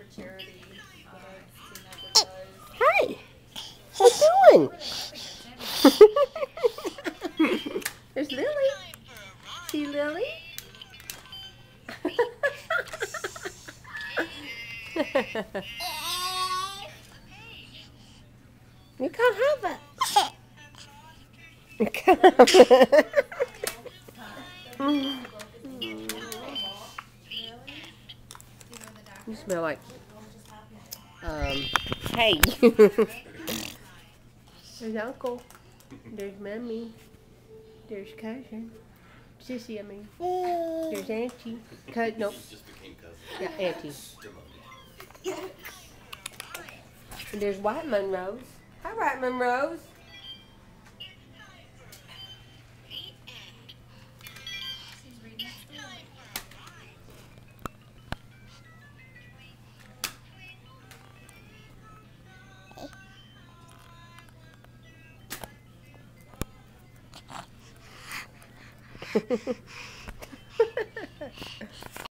Hey, what you doing? There's Lily. See Lily? You can't have that. You can't have it. You smell like, hey. There's Uncle. There's Mommy. There's Cousin. Sissy, I mean. There's Auntie. Nope. Yeah, Auntie. And there's White Monrose. Hi, White Monrose.